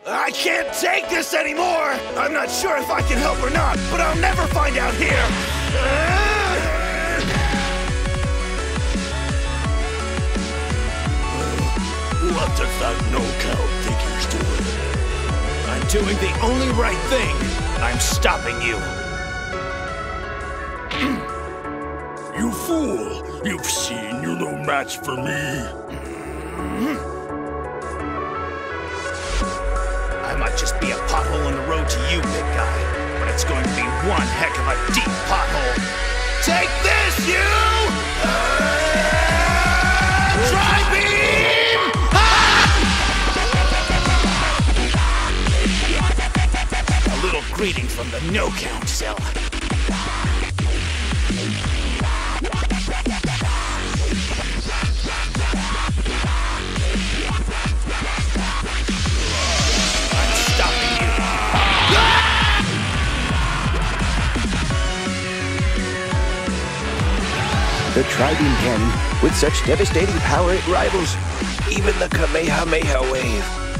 I can't take this anymore! I'm not sure if I can help or not, but I'll never find out here! What does that no-count think he's doing? I'm doing the only right thing. I'm stopping you. You fool! You've seen you're no match for me. I might just be a pothole on the road to you, big guy, but it's going to be one heck of a deep pothole. Take this, you! Tri-beam! A little greeting from the no-count cell. The Tri-beam cannon, with such devastating power it rivals even the Kamehameha wave.